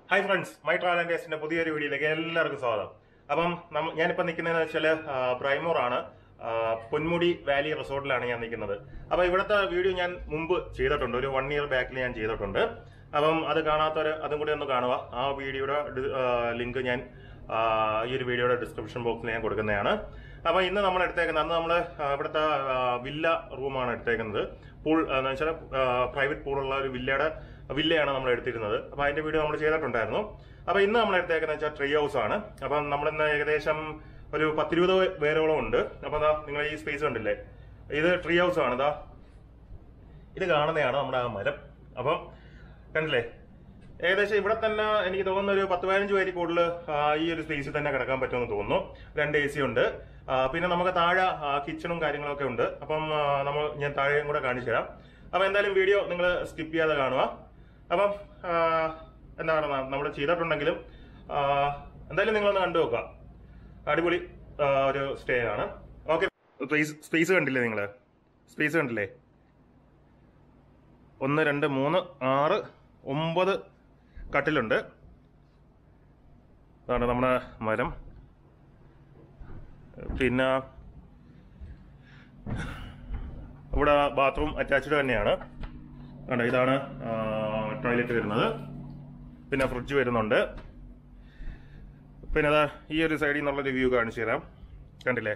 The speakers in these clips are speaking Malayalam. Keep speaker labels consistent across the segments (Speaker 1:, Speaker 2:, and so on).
Speaker 1: Hi friends, my travel and taste in a video video. Brimore Ponmudi Valley Resort Lana. About video mumbu 1 year back and other Ganatha, video link video description box. Now, in the villa room on pool, private pool villa. Villa and video. Now, in the tree house, we have a space. This is tree house. This is stay okay. Space കണ്ടില്ലേ നിങ്ങൾ സ്പേസ് കണ്ടില്ലേ 1 2 3 6 9 കട്ടിലുണ്ട് അതാണ് നമ്മുടെ മരം പിന്നെ ഇവിടെ ബാത്റൂം അറ്റാച്ച്ഡ് തന്നെയാണ് ഇതാണ് ടോയ്ലറ്റ് വരുന്നത് പിന്നെ ഫ്രിഡ്ജ് വരുന്നുണ്ട് പിന്നെ ഈ ഒരു സൈഡിൽ നിന്നുള്ള റിവ്യൂ കാണിച്ചു തരാം കണ്ടില്ലേ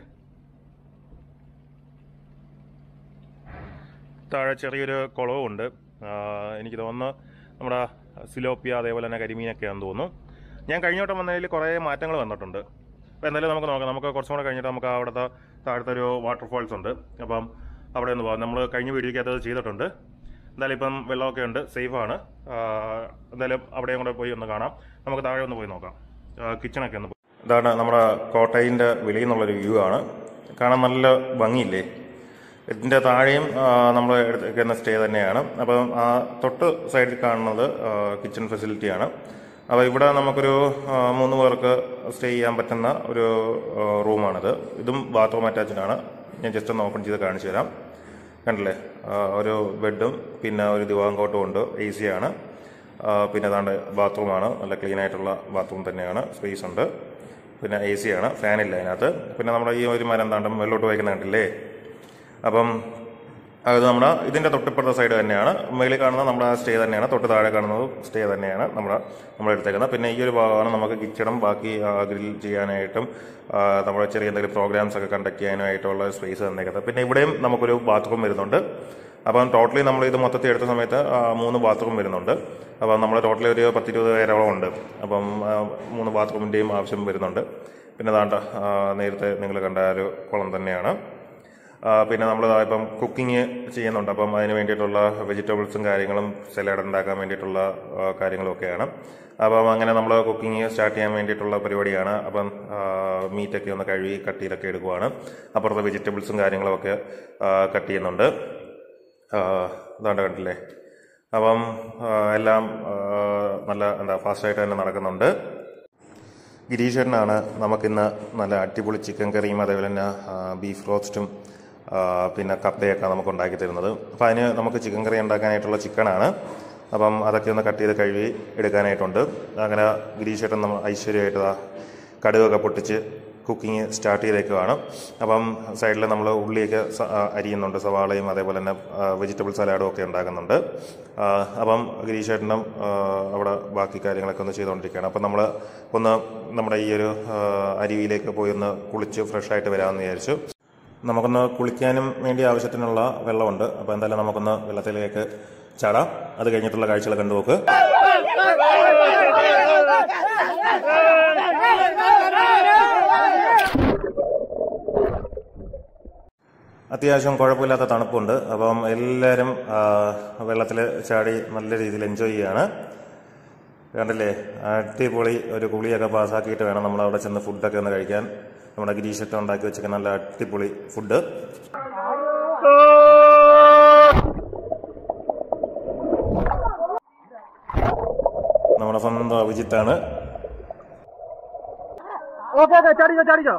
Speaker 1: താഴെ ചെറിയൊരു കുളവുണ്ട് എനിക്ക് തോന്നുന്നു നമ്മുടെ സിലോപ്പിയ അതേപോലെ തന്നെ കരിമീനൊക്കെയാണെന്ന് തോന്നുന്നു ഞാൻ കഴിഞ്ഞോട്ടം വന്നതിൽ കുറേ മാറ്റങ്ങൾ വന്നിട്ടുണ്ട് അപ്പോൾ എന്തായാലും നമുക്ക് നോക്കാം നമുക്ക് കുറച്ചും കൂടെ കഴിഞ്ഞിട്ട് നമുക്ക് അവിടുത്തെ താഴത്തെ ഒരു വാട്ടർഫാൾസ് ഉണ്ട് അപ്പം അവിടെ ഒന്ന് പോകാം നമ്മൾ കഴിഞ്ഞ വീഡിയോയ്ക്ക് അത് ചെയ്തിട്ടുണ്ട് എന്തായാലും ഇപ്പം വെള്ളമൊക്കെ ഉണ്ട് സേഫാണ് എന്തായാലും അവിടെയും കൂടെ പോയി ഒന്ന് കാണാം നമുക്ക് താഴെ ഒന്ന് പോയി നോക്കാം കിച്ചണൊക്കെ ഒന്ന് ഇതാണ് നമ്മുടെ കോട്ടയിൻ്റെ വെളിയിൽ നിന്നുള്ളൊരു വ്യൂ ആണ് കാണാൻ നല്ല ഭംഗിയില്ലേ ഇതിൻ്റെ താഴെയും നമ്മൾ എടുക്കുന്ന സ്റ്റേ തന്നെയാണ് അപ്പം ആ തൊട്ട് സൈഡിൽ കാണുന്നത് കിച്ചൺ ഫെസിലിറ്റിയാണ് അപ്പോൾ ഇവിടെ നമുക്കൊരു 3 പേർക്ക് സ്റ്റേ ചെയ്യാൻ പറ്റുന്ന ഒരു റൂമാണിത് ഇതും ബാത്റൂം അറ്റാച്ച്ഡ് ആണ് ഞാൻ ജസ്റ്റ് ഒന്ന് ഓപ്പൺ ചെയ്ത് കാണിച്ചു തരാം കണ്ടില്ലേ ഒരു ബെഡും പിന്നെ ഒരു ദിവാങ്കോട്ടും ഉണ്ട് AC ആണ് പിന്നെ അതാണ്ട് ബാത്റൂമാണ് നല്ല ക്ലീൻ ആയിട്ടുള്ള ബാത്റൂം തന്നെയാണ് സ്പേസ് ഉണ്ട് പിന്നെ AC ആണ് ഫാനില്ല അതിനകത്ത് പിന്നെ നമ്മുടെ ഈ ഒരു മരം താണ്ടും വെള്ളോട്ട് വയ്ക്കുന്ന കണ്ടില്ലേ അപ്പം അത് നമ്മുടെ ഇതിൻ്റെ തൊട്ടിപ്പുറത്തെ സൈഡ് തന്നെയാണ് മേളിൽ കാണുന്നത് നമ്മുടെ സ്റ്റേ തന്നെയാണ് തൊട്ട് താഴെ കാണുന്നത് സ്റ്റേ തന്നെയാണ് നമ്മൾ എടുത്തേക്കുന്നത് പിന്നെ ഈ ഒരു ഭാഗമാണ് നമുക്ക് കിച്ചണും ബാക്കി ഗ്രിൽ ചെയ്യാനായിട്ടും നമ്മുടെ ചെറിയ എന്തെങ്കിലും പ്രോഗ്രാംസ് ഒക്കെ കണ്ടക്ട് ചെയ്യാനായിട്ടുള്ള സ്പേസ് തന്നേക്കുന്നത് പിന്നെ ഇവിടെയും നമുക്കൊരു ബാത്റൂം വരുന്നുണ്ട് അപ്പം ടോട്ടലി നമ്മൾ ഇത് മൊത്തത്തിൽ എടുത്ത സമയത്ത് 3 ബാത്റൂം വരുന്നുണ്ട് അപ്പം നമ്മൾ ടോട്ടലി ഒരു 10-20 പേരോളം ഉണ്ട് അപ്പം 3 ബാത്റൂമിൻ്റെയും ആവശ്യം വരുന്നുണ്ട് പിന്നെ അതാണ്ട് നേരത്തെ നിങ്ങൾ കണ്ട ഒരു കുളം തന്നെയാണ് പിന്നെ നമ്മൾ ഇപ്പം കുക്കിംഗ് ചെയ്യുന്നുണ്ട് അപ്പം അതിന് വേണ്ടിയിട്ടുള്ള വെജിറ്റബിൾസും കാര്യങ്ങളും സലാഡ് ഉണ്ടാക്കാൻ വേണ്ടിയിട്ടുള്ള കാര്യങ്ങളൊക്കെയാണ് അപ്പം അങ്ങനെ നമ്മൾ കുക്കിംഗ് സ്റ്റാർട്ട് ചെയ്യാൻ വേണ്ടിയിട്ടുള്ള പരിപാടിയാണ് അപ്പം മീറ്റൊക്കെ ഒന്ന് കഴുകി കട്ട് ചെയ്തൊക്കെ എടുക്കുവാണ് അപ്പുറത്തെ വെജിറ്റബിൾസും കാര്യങ്ങളൊക്കെ കട്ട് ചെയ്യുന്നുണ്ട് ഇതാണ്ട് കണ്ടില്ലേ അപ്പം എല്ലാം നല്ല ഫാസ്റ്റായിട്ട് തന്നെ നടക്കുന്നുണ്ട് ഗിരീശ്വരനാണ് നമുക്കിന്ന് നല്ല അടിപൊളി ചിക്കൻ കറിയും അതേപോലെ തന്നെ ബീഫ് റോസ്റ്റും പിന്നെ കപ്പയൊക്കെ നമുക്ക് ഉണ്ടാക്കി തരുന്നത് അപ്പോൾ അതിന് നമുക്ക് ചിക്കൻ കറി ഉണ്ടാക്കാനായിട്ടുള്ള ചിക്കനാണ് അപ്പം അതൊക്കെ ഒന്ന് കട്ട് ചെയ്ത് കഴുകി എടുക്കാനായിട്ടുണ്ട് അങ്ങനെ ഗിരീശ്വരൻ നമ്മൾ ഐശ്വര്യമായിട്ട് കടുകൊക്കെ പൊട്ടിച്ച് കുക്കിംഗ് സ്റ്റാർട്ട് ചെയ്തേക്കുവാണ് അപ്പം സൈഡിൽ നമ്മൾ ഉള്ളിയൊക്കെ അരിയുന്നുണ്ട് സവാളയും അതേപോലെ തന്നെ വെജിറ്റബിൾ സലാഡും ഒക്കെ ഉണ്ടാക്കുന്നുണ്ട് അപ്പം ഗിരീശ്വരനും അവിടെ ബാക്കി കാര്യങ്ങളൊക്കെ ഒന്ന് ചെയ്തുകൊണ്ടിരിക്കുകയാണ് അപ്പം നമ്മൾ ഒന്ന് നമ്മുടെ ഈ ഒരു അരുവിയിലേക്ക് പോയി ഒന്ന് കുളിച്ച് ഫ്രഷായിട്ട് വരാമെന്ന് വിചാരിച്ചു നമുക്കൊന്ന് കുളിക്കാനും വേണ്ടി ആവശ്യത്തിനുള്ള വെള്ളമുണ്ട് അപ്പോൾ എന്തായാലും നമുക്കൊന്ന് വെള്ളത്തിലേക്ക് ചാടാം അത് കഴിഞ്ഞിട്ടുള്ള കാഴ്ചകൾ കണ്ടുപോക്ക് അത്യാവശ്യം കുഴപ്പമില്ലാത്ത തണുപ്പുണ്ട് അപ്പം എല്ലാവരും വെള്ളത്തിൽ ചാടി നല്ല രീതിയിൽ എൻജോയ് ചെയ്യാണ് കണ്ടില്ലേ അടിപൊളി ഒരു കുളിയൊക്കെ പാസ്സാക്കിയിട്ട് വേണം നമ്മളവിടെ ചെന്ന് ഫുഡൊക്കെ ഒന്ന് കഴിക്കാൻ നമ്മുടെ ഗിരീശൊക്കെ ഉണ്ടാക്കി വെച്ചിരിക്കുന്ന നല്ല അടിപൊളി ഫുഡ് നമ്മുടെ സ്വന്തം അഭിജിത്താണ് ചാടിച്ചോ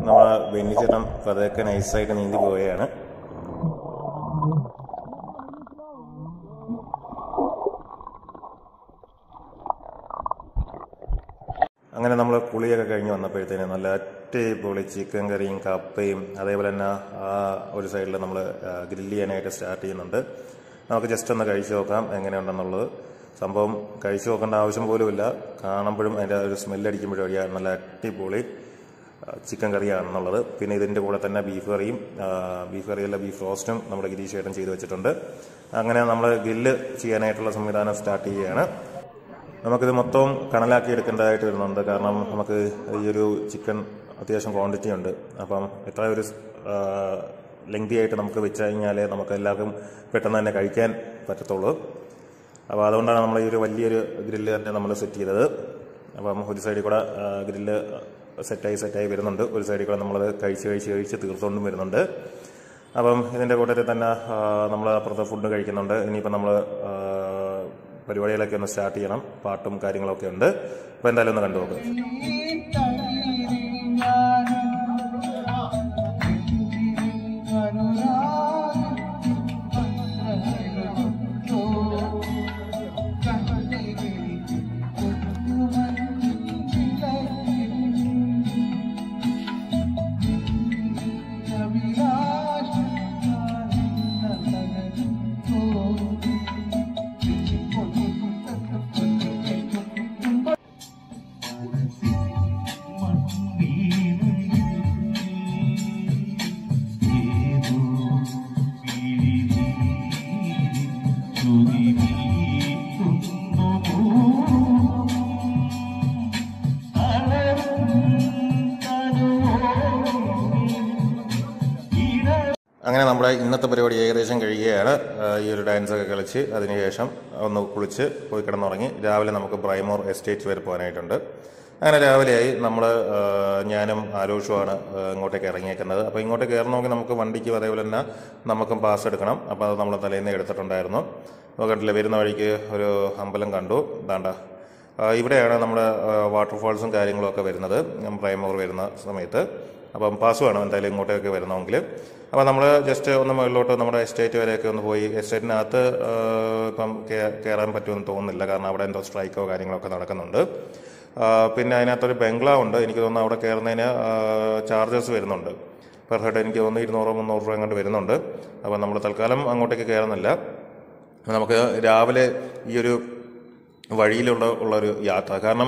Speaker 1: നമ്മൾ വെന്നിച്ചേട്ടൻ പതൊക്കെ നൈസായിട്ട് നീന്തി പോവുകയാണ്. അങ്ങനെ നമ്മൾ കുളിയൊക്കെ കഴിഞ്ഞ് വന്നപ്പോഴത്തേന് നല്ല അടിപൊളി ചിക്കൻ കറിയും കപ്പയും അതേപോലെ തന്നെ ഒരു സൈഡിൽ നമ്മൾ ഗ്രില്ല് ചെയ്യാനായിട്ട് സ്റ്റാർട്ട് ചെയ്യുന്നുണ്ട്. നമുക്ക് ജസ്റ്റ് ഒന്ന് കഴിച്ചു നോക്കാം എങ്ങനെയുണ്ടെന്നുള്ളത്. സംഭവം കഴിച്ചു നോക്കേണ്ട ആവശ്യം പോലുമില്ല, കാണുമ്പോഴും അതിൻ്റെ ഒരു സ്മെല്ലടിക്കുമ്പോഴും അറിയാം നല്ല അടിപൊളി ചിക്കൻ കറിയാണെന്നുള്ളത്. പിന്നെ ഇതിൻ്റെ കൂടെ തന്നെ ബീഫ് കറിയല്ല ബീഫ് റോസ്റ്റും നമ്മുടെ ഗിരീഷ് ചേട്ടൻ ചെയ്ത് വെച്ചിട്ടുണ്ട്. അങ്ങനെ നമ്മൾ ഗ്രില്ല് ചെയ്യാനായിട്ടുള്ള സംവിധാനം സ്റ്റാർട്ട് ചെയ്യുകയാണ്. നമുക്കിത് മൊത്തം കണലാക്കി എടുക്കേണ്ടതായിട്ട് വരുന്നുണ്ട്. കാരണം നമുക്ക് ഈ ഒരു ചിക്കൻ അത്യാവശ്യം ക്വാണ്ടിറ്റി ഉണ്ട്. അപ്പം എത്ര ഒരു ലെങ്തി ആയിട്ട് നമുക്ക് വെച്ച് കഴിഞ്ഞാലേ നമുക്ക് എല്ലാവർക്കും പെട്ടെന്ന് തന്നെ കഴിക്കാൻ പറ്റത്തുള്ളൂ. അപ്പോൾ അതുകൊണ്ടാണ് നമ്മൾ ഈ ഒരു വലിയൊരു ഗ്രില്ല് തന്നെ നമ്മൾ സെറ്റ് ചെയ്തത്. അപ്പം ഒരു സൈഡിൽ കൂടെ ഗ്രില്ല് സെറ്റായി വരുന്നുണ്ട്, ഒരു സൈഡിൽ കൂടെ നമ്മളത് കഴിച്ച് തീർത്തുകൊണ്ടും വരുന്നുണ്ട്. അപ്പം ഇതിൻ്റെ കൂട്ടത്തിൽ തന്നെ നമ്മൾ അപ്പുറത്ത് ഫുഡ് കഴിക്കുന്നുണ്ട്. ഇനിയിപ്പോൾ നമ്മൾ പരിപാടികളൊക്കെ ഒന്ന് സ്റ്റാർട്ട് ചെയ്യണം, പാട്ടും കാര്യങ്ങളൊക്കെ ഉണ്ട്. അപ്പോൾ എന്തായാലും ഒന്ന് കണ്ടു നോക്കുക. അങ്ങനെ നമ്മുടെ ഇന്നത്തെ പരിപാടി ഏകദേശം കഴിയുകയാണ്. ഈ ഒരു ഡാൻസൊക്കെ കളിച്ച് അതിനുശേഷം ഒന്ന് കുളിച്ച് പോയി കിടന്നുറങ്ങി. രാവിലെ നമുക്ക് ബ്രൈമോർ എസ്റ്റേറ്റ് വരെ പോകാനായിട്ടുണ്ട്. അങ്ങനെ രാവിലെയായി ഞാനും ആലോഷുമാണ് ഇങ്ങോട്ടേക്ക് ഇറങ്ങിയേക്കുന്നത്. അപ്പോൾ ഇങ്ങോട്ട് കയറണമെങ്കിൽ നമുക്ക് വണ്ടിക്കും അതേപോലെ തന്നെ നമുക്കും പാസ് എടുക്കണം. അപ്പോൾ അത് നമ്മൾ തലേന്ന് എടുത്തിട്ടുണ്ടായിരുന്നു. അപ്പോൾ കണ്ടില്ലേ, വരുന്ന വഴിക്ക് ഒരു അമ്പലം കണ്ടു. ദാണ്ട ഇവിടെയാണ് നമ്മുടെ വാട്ടർഫാൾസും കാര്യങ്ങളൊക്കെ വരുന്നത് ബ്രൈമോർ വരുന്ന സമയത്ത്. അപ്പം പാസ് വേണം എന്തായാലും ഇങ്ങോട്ടേക്ക് വരണമെങ്കിൽ. അപ്പോൾ നമ്മൾ ജസ്റ്റ് ഒന്ന് മുകളിലോട്ട് നമ്മുടെ എസ്റ്റേറ്റ് വരെയൊക്കെ ഒന്ന് പോയി. എസ്റ്റേറ്റിനകത്ത് ഇപ്പം കയറാൻ പറ്റുമെന്ന് തോന്നുന്നില്ല, കാരണം അവിടെ എന്തോ സ്ട്രൈക്കോ കാര്യങ്ങളൊക്കെ നടക്കുന്നുണ്ട്. പിന്നെ അതിനകത്തൊരു ബംഗ്ലാവുണ്ട്. എനിക്ക് തോന്നുന്നു അവിടെ കയറുന്നതിന് ചാർജസ് വരുന്നുണ്ട്. പെർ ഹെഡ് എനിക്ക് തോന്നുന്നു 200-300 രൂപ കണ്ട് വരുന്നുണ്ട്. അപ്പോൾ നമ്മൾ തൽക്കാലം അങ്ങോട്ടേക്ക് കയറുന്നില്ല. നമുക്ക് രാവിലെ ഈ ഒരു വഴിയിലുള്ളൊരു യാത്ര, കാരണം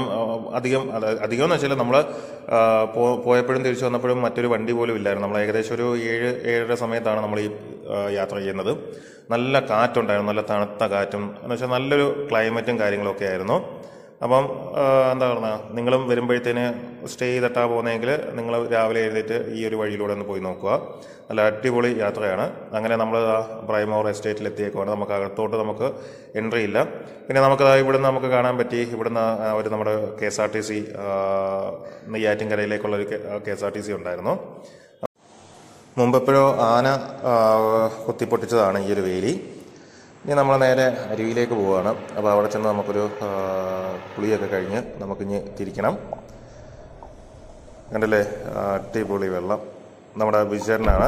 Speaker 1: അധികം എന്ന് വെച്ചാൽ നമ്മൾ പോയപ്പോഴും തിരിച്ചു വന്നപ്പോഴും മറ്റൊരു വണ്ടി പോലും ഇല്ലായിരുന്നു. നമ്മൾ ഏകദേശം ഒരു 7-7:30 സമയത്താണ് നമ്മൾ ഈ യാത്ര ചെയ്യുന്നത്. നല്ല കാറ്റുണ്ടായിരുന്നു, നല്ല തണുത്ത കാറ്റും എന്ന് വെച്ചാൽ നല്ലൊരു ക്ലൈമറ്റും കാര്യങ്ങളൊക്കെ ആയിരുന്നു. അപ്പം എന്താ പറയുക, നിങ്ങളും വരുമ്പോഴത്തേന് സ്റ്റേ ചെയ്തിട്ടാണ് പോകുന്നതെങ്കിൽ നിങ്ങൾ രാവിലെ എഴുന്നേറ്റ് ഈ ഒരു വഴിയിലൂടെ ഒന്ന് പോയി നോക്കുക. നല്ല അടിപൊളി യാത്രയാണ്. അങ്ങനെ നമ്മൾ ബ്രൈമോർ എസ്റ്റേറ്റിൽ എത്തിയേക്കുവാണ്. നമുക്ക് അകത്തോട്ട് നമുക്ക് എൻട്രി ഇല്ല. പിന്നെ ഇവിടുന്ന് നമുക്ക് കാണാൻ പറ്റി, ഇവിടുന്ന് ഒരു നമ്മുടെ KSRTC നെയ്യാറ്റിൻകരയിലേക്കുള്ളൊരു KSRTC ഉണ്ടായിരുന്നു. മുമ്പെപ്പോഴോ ആന കുത്തിപ്പൊട്ടിച്ചതാണ് ഈ ഒരു വേലി. ഇനി നമ്മൾ നേരെ അരുവിയിലേക്ക് പോവുകയാണ്. അപ്പോൾ അവിടെ ചെന്ന് നമുക്കൊരു കുളിയൊക്കെ കഴിഞ്ഞ് നമുക്കിനി തിരിക്കണം. കണ്ടില്ലേ, അടിപൊളി വെള്ളം. നമ്മുടെ വിജയനാണ്.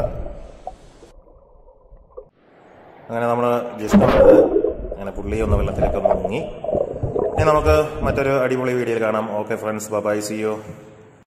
Speaker 1: അങ്ങനെ നമ്മൾ ജസ്റ്റ് അങ്ങനെ പുള്ളി ഒന്ന് വെള്ളത്തിലേക്ക് ഒന്ന് മുങ്ങി. ഇനി നമുക്ക് മറ്റൊരു അടിപൊളി വീഡിയോയിൽ കാണാം. Okay friends, bye, see U.